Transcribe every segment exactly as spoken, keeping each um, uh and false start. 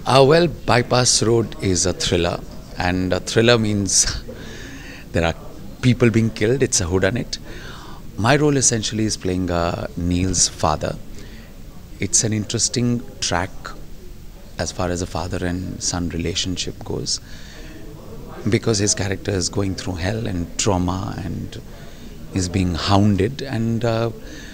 Uh, well, Bypass Road is a thriller, and a thriller means there are people being killed. It's a whodunit. My role essentially is playing uh, Neil's father. It's an interesting track as far as a father and son relationship goes, because his character is going through hell and trauma and is being hounded, and uh,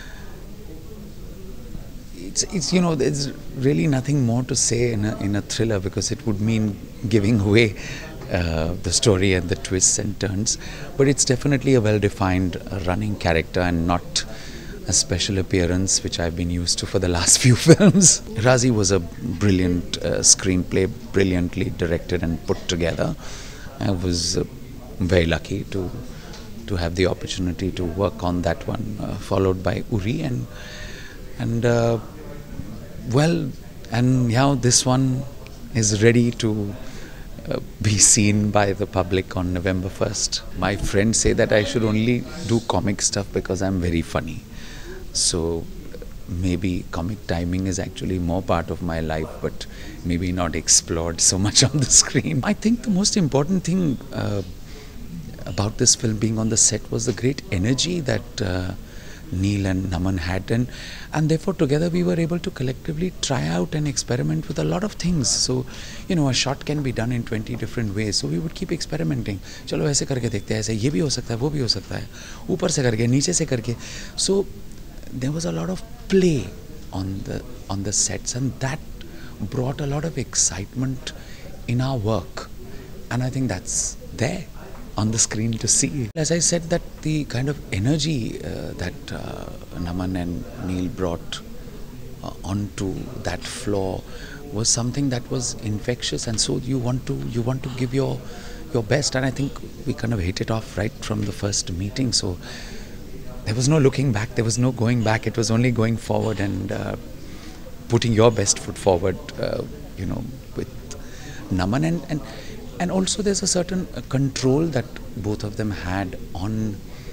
it's, it's you know there's really nothing more to say in a, in a thriller, because it would mean giving away uh, the story and the twists and turns. But it's definitely a well-defined uh, running character, and not a special appearance which I've been used to for the last few films. Razi was a brilliant uh, screenplay, brilliantly directed and put together. I was uh, very lucky to to have the opportunity to work on that one, uh, followed by Uri, and and uh, well, and now this one is ready to uh, be seen by the public on November first. My friends say that I should only do comic stuff because I'm very funny. So maybe comic timing is actually more part of my life, but maybe not explored so much on the screen. I think the most important thing uh, about this film being on the set was the great energy that uh, Neil and Naman had, and, and therefore together we were able to collectively try out and experiment with a lot of things. So, you know, a shot can be done in twenty different ways, so we would keep experimenting. चलो ऐसे करके देखते हैं, ऐसे ये भी हो सकता है, वो भी हो सकता है, ऊपर से करके, नीचे से करके. So there was a lot of play on the on the sets, and that brought a lot of excitement in our work, and I think that's there on the screen to see. As I said, that the kind of energy uh, that uh, Naman and Neil brought uh, onto that floor was something that was infectious, and so you want to you want to give your your best, and I think we kind of hit it off right from the first meeting. So there was no looking back, there was no going back, it was only going forward and uh, putting your best foot forward, uh, you know, with Naman. And, and, and also there's a certain uh, control that both of them had on,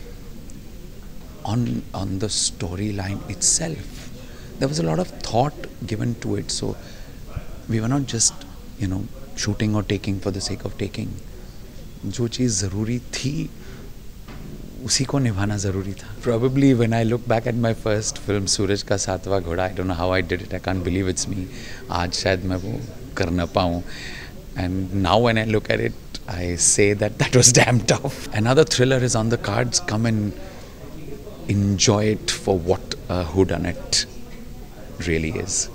on, on the storyline itself. There was a lot of thought given to it, so we were not just, you know, shooting or taking for the sake of taking. जो चीज़ ज़रूरी थी उसी को निभाना ज़रूरी था. Probably when I look back at my first film सूरज का सातवां घोड़ा, I don't know how I did it, I can't believe it's me. आज शायद मैं वो कर ना पाऊँ. And now when I look at it, I say that that was damn tough. Another thriller is on the cards. Come and enjoy it for what a whodunit really is.